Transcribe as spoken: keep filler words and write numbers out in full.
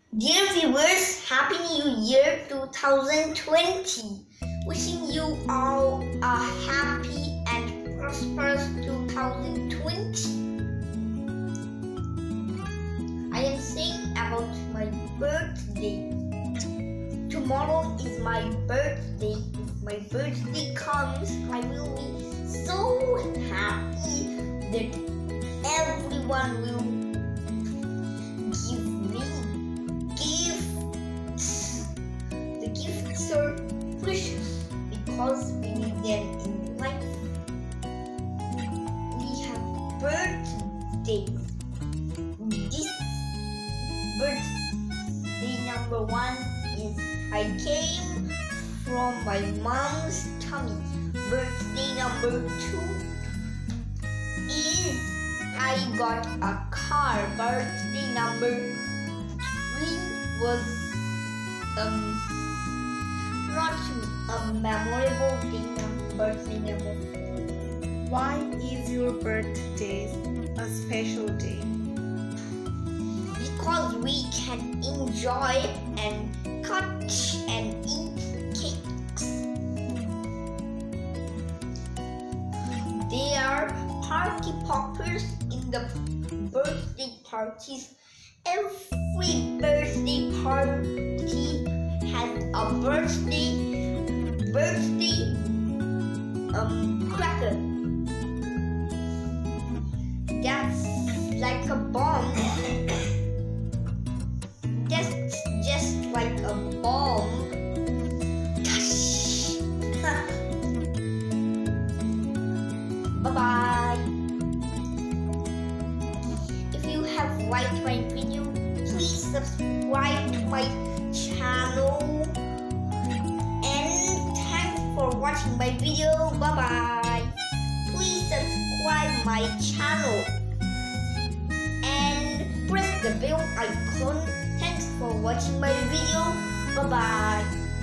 Dear viewers, Happy New Year twenty twenty. Wishing you all a happy and prosperous twenty twenty. I am saying about my birthday. Tomorrow is my birthday. If my birthday comes, I will be so happy that everyone will give me gifts. The gifts are precious because we need them in life. We have birthdays. This birthday number one is I came from my mom's tummy. Birthday number two is I got a car. Birthday number three was um not a memorable day. Birthday number four. Why is your birthday a special day? Because we can enjoy and cut and eat cakes. There are party poppers in the birthday parties. Every birthday party has a birthday birthday um cracker. That's like a bomb. That's just like a bomb. Bye bye. If you have liked my video, please subscribe to my channel. And thanks for watching my video. Bye bye. Please subscribe my channel and press the bell icon. Thanks for watching my video. Bye bye.